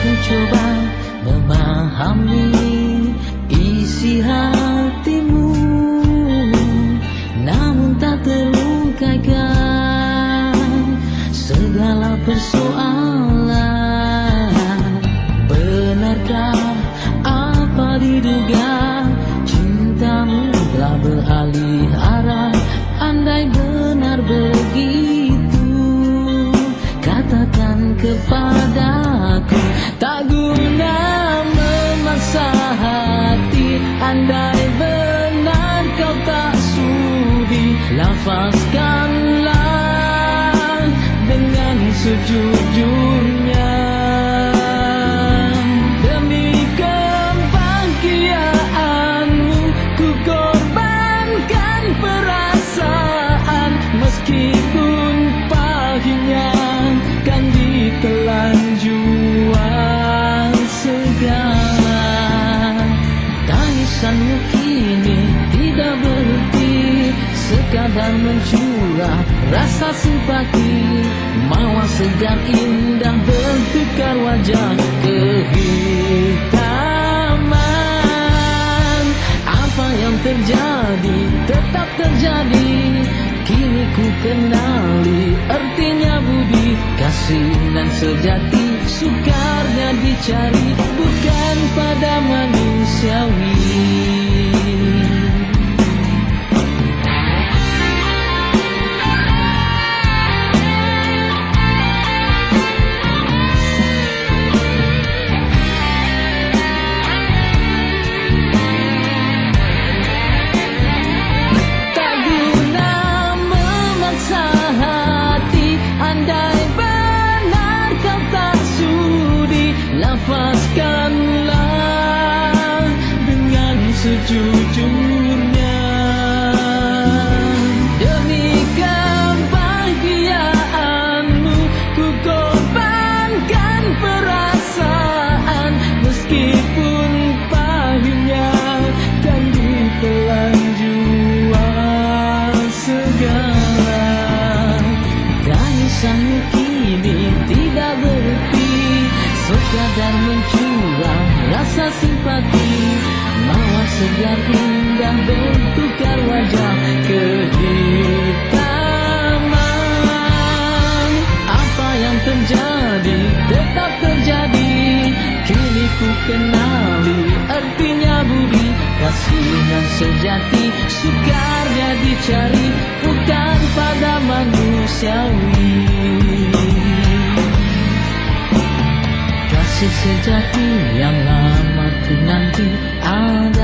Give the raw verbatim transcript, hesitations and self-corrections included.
ku coba memahami isi hatimu, namun tak terungkaikan segala persoalan. Benarkah apa diduga, cintamu telah beralih arah? Andai benar begitu, katakan kepadaku. Tak guna memaksa hati, andai benar kau tak sudi, lafazkanlah dengan sejujurnya. Demi kebahagiaanmu ku korbankan perasaan, meskipun pahitnya kan ditelan jua segala. Tangisanmu kini tidak berhenti, sekadar mencurah rasa simpati. Mawar segar indah bertukar wajah kehitaman. Apa yang terjadi tetap terjadi, kini ku kenali artinya budi. Kasih nan sejati sukarnya dicari, bukan pada manusiawi. Lafazkanlah dengan sejujurnya. Demi kebahagiaanmu ku korbankan perasaan, meskipun pahitnya kan ditelan jua segala. Tangisanmu kini tidak berhenti, sekadar mencurah rasa simpati. Mawar segar indah bertukar wajah kehitaman. Apa yang terjadi tetap terjadi, kini ku kenali artinya budi. Kasihan sejati sukarnya dicari, bukan pada manusiawi. Kasih sejati yang lama tu nanti ada